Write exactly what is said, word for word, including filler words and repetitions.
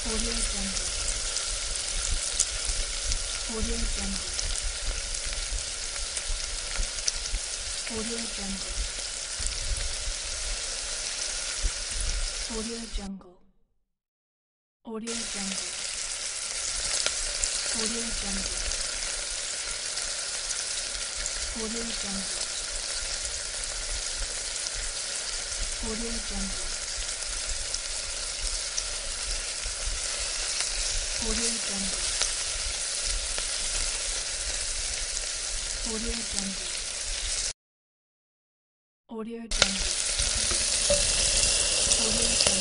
AudioJungle. AudioJungle. AudioJungle. AudioJungle. AudioJungle. AudioJungle. AudioJungle. AudioJungle. AudioJungle. AudioJungle. AudioJungle. AudioJungle.